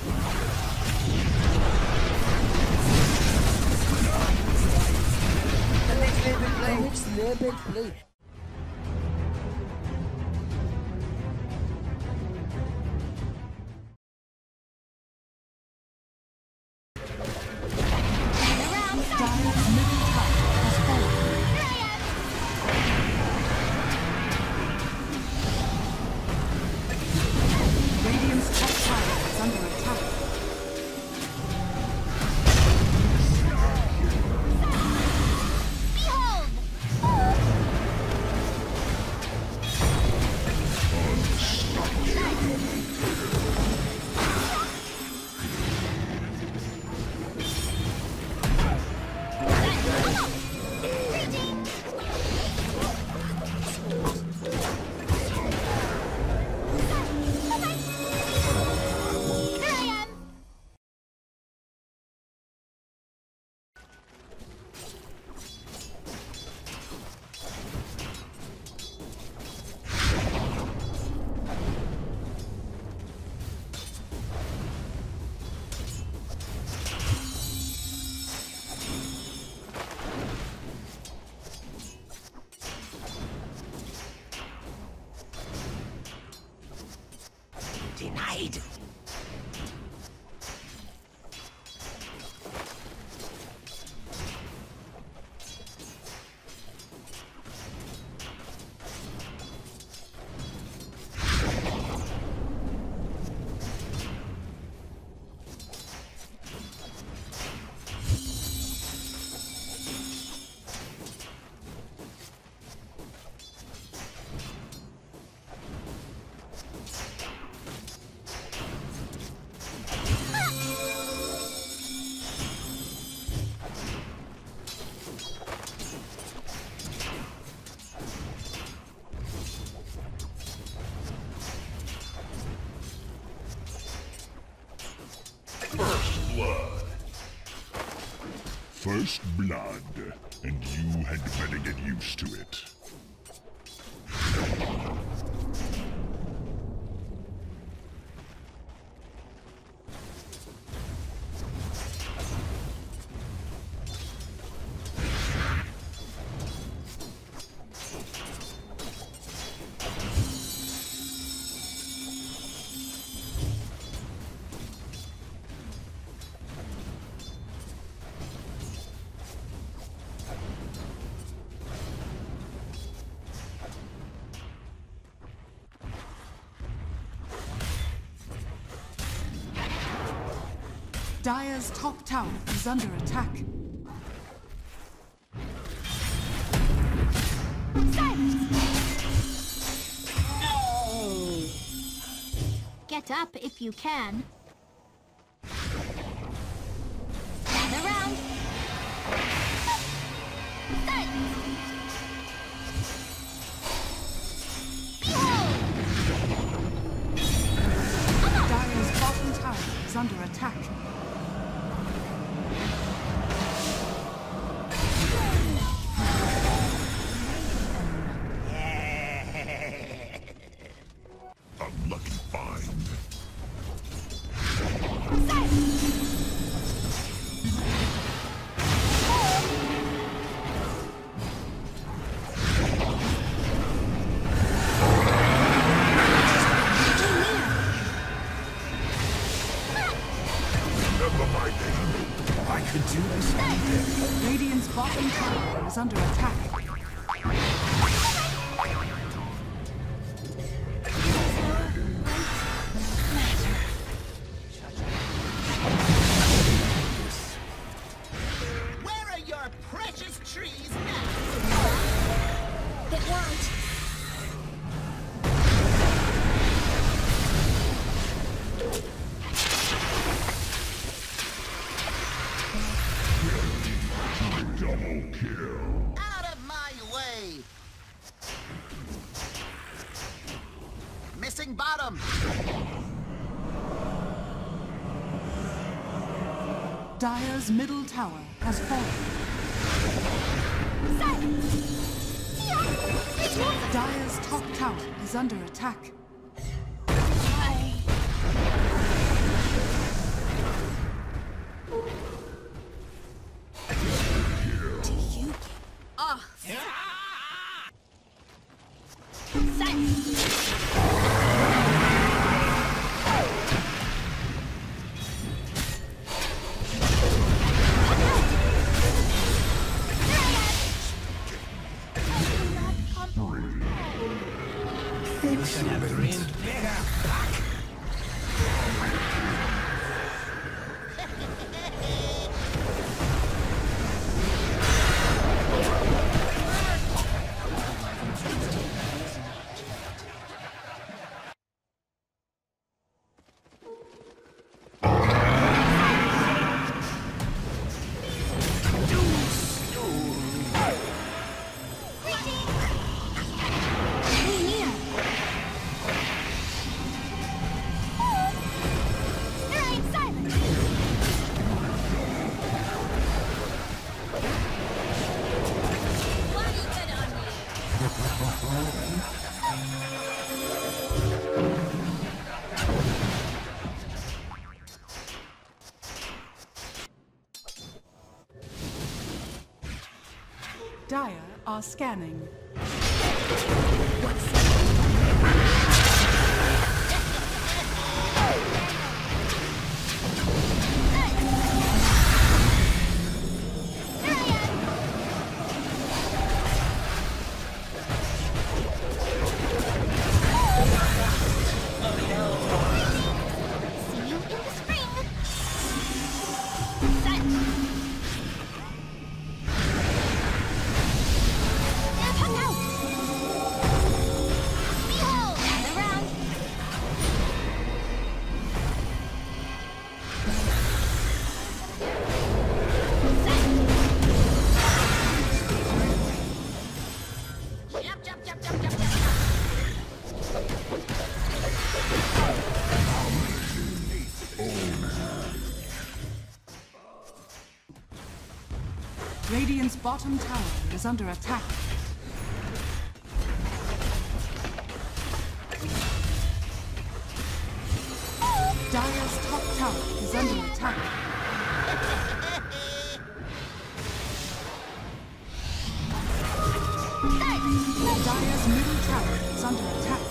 Play. Denied. First blood, and you had better get used to it. Dire's top tower is under attack. No! Get up if you can. Gather round. Dire's bottom tower is under attack. Unlucky find. I could do this all day. Radiant's bottom tower is under attack. Where are your precious trees now? It won't. Double kill. Out of my way! Missing bottom! Dire's middle tower has fallen. Dire's top tower is under attack. Dire are scanning. Radiant's bottom tower is under attack. Dire's top tower is under attack. Dire's middle tower is under attack.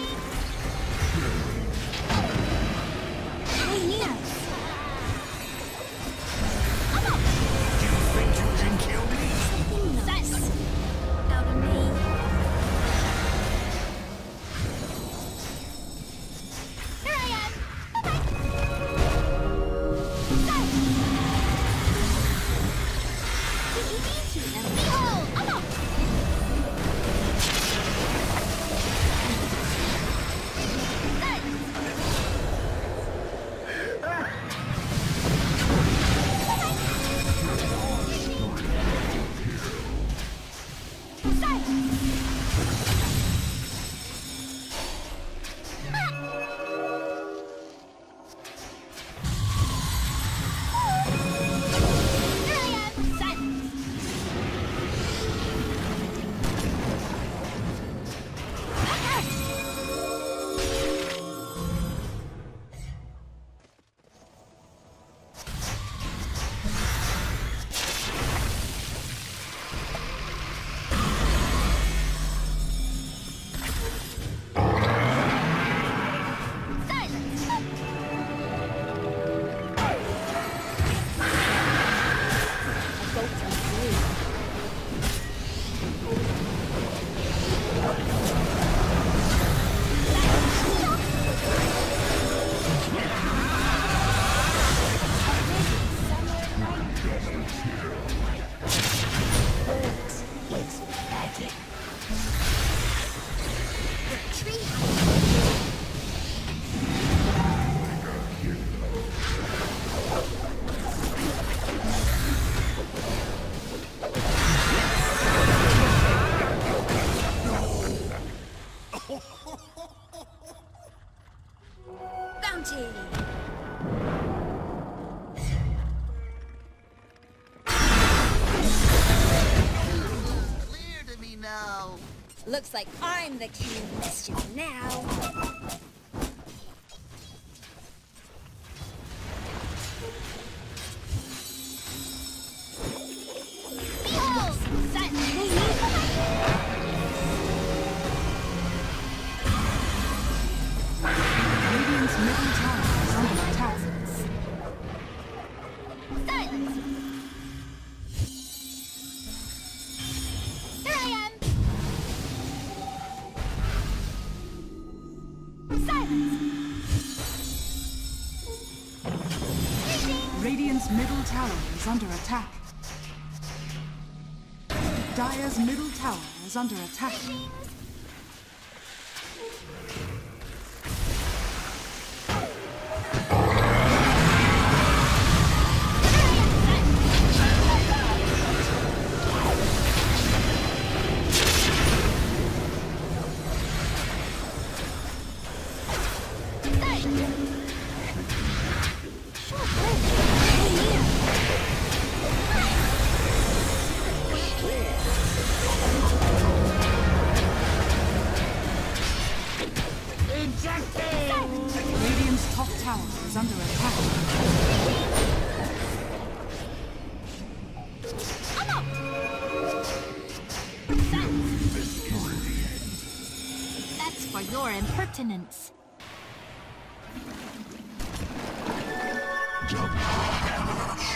Looks like I'm the king of mischief now. Radiant's middle tower is under attack. Radiant's middle tower is under attack. Dire's middle tower is under attack. Radiant's top tower is under attack. maintenance. Double damage.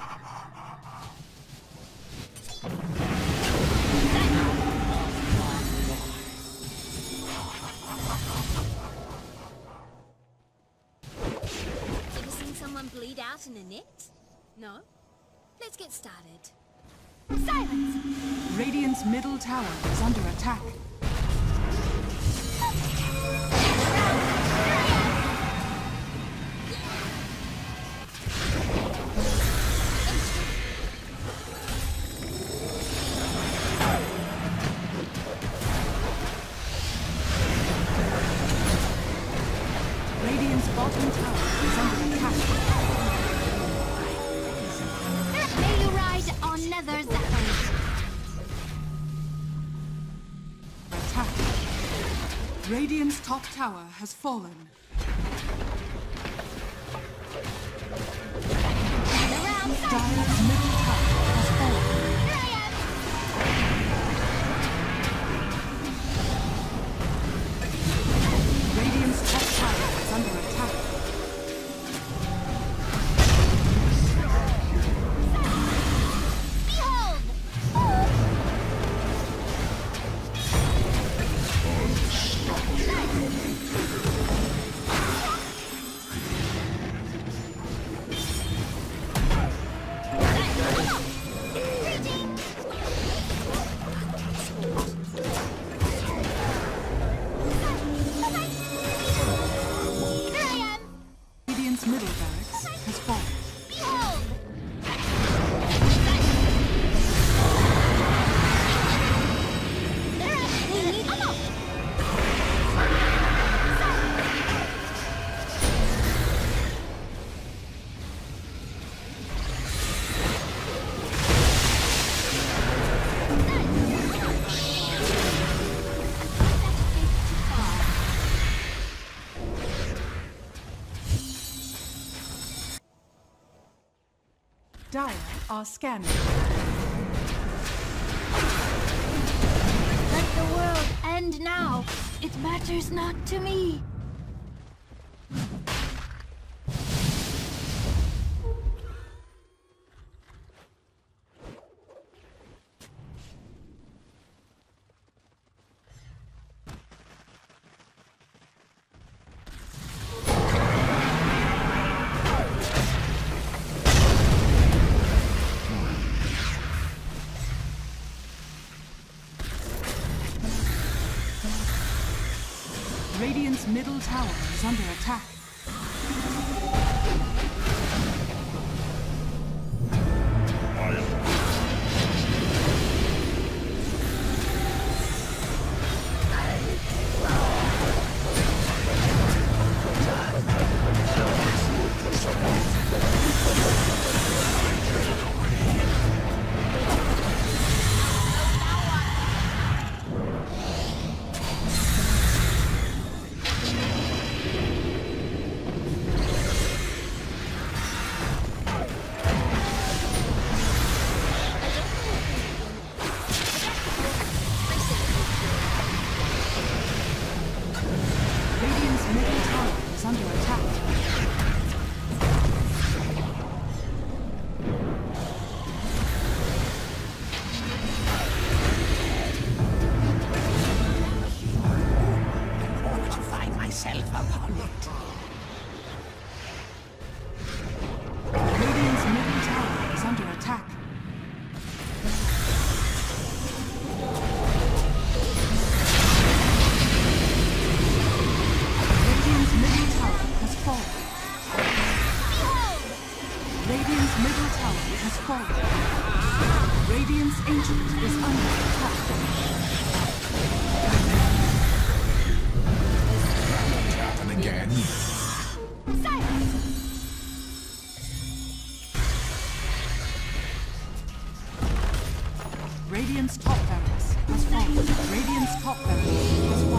Ever seen someone bleed out in a net? No? Let's get started. Silence! Radiant's middle tower is under attack. Radiant's bottom tower is under attack. May you ride on nether zephyrs. Attack. Radiant's top tower has fallen. Around Dire's middle tower has fallen. Here I am! Radiant's top tower is under attack. Behold! Here I am! Radiant's middle barracks has fallen. Behold! Dire are scanning. Let the world end now. It matters not to me. Radiant's middle tower is under attack. Radiant's middle tower is under attack. Fortify myself upon it. Radiant's middle tower is under attack. Radiant's middle tower has fallen. Radiant's middle tower has fallen. Radiant's ancient is under attack. Happen again. Radiant's top barracks has fallen. Radiant's top barracks has fallen.